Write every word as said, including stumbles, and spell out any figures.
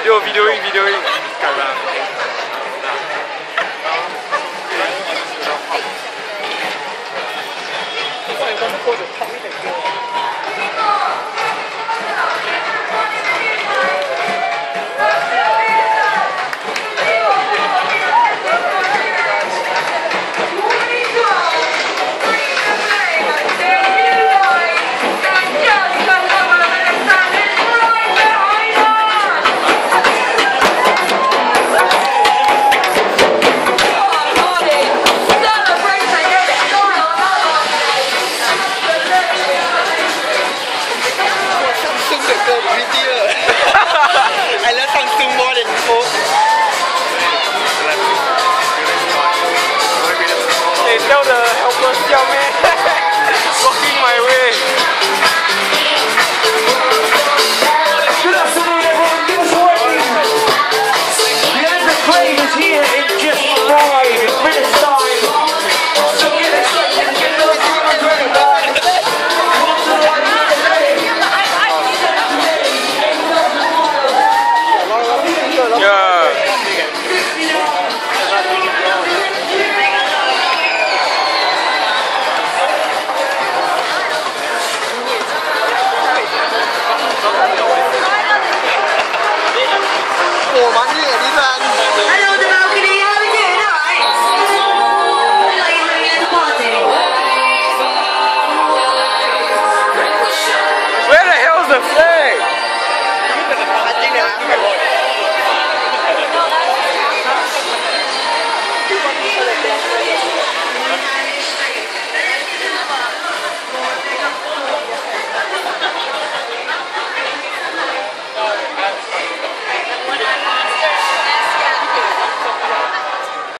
Video, videoing, videoing. I love Samsung more than Coke. Hey, tell the helpers, young man, blocking my way. Good afternoon, everyone. Give us a wave. The end of the plane is here in just five minutes time. So get excited and get those cameras ready, guys. Come to the right here today. Yeah. Ủa bắn gì ở đi bạn? Hello, the balcony. How are we doing? All right. Like having at the party. Where the hell's the flag? I think they're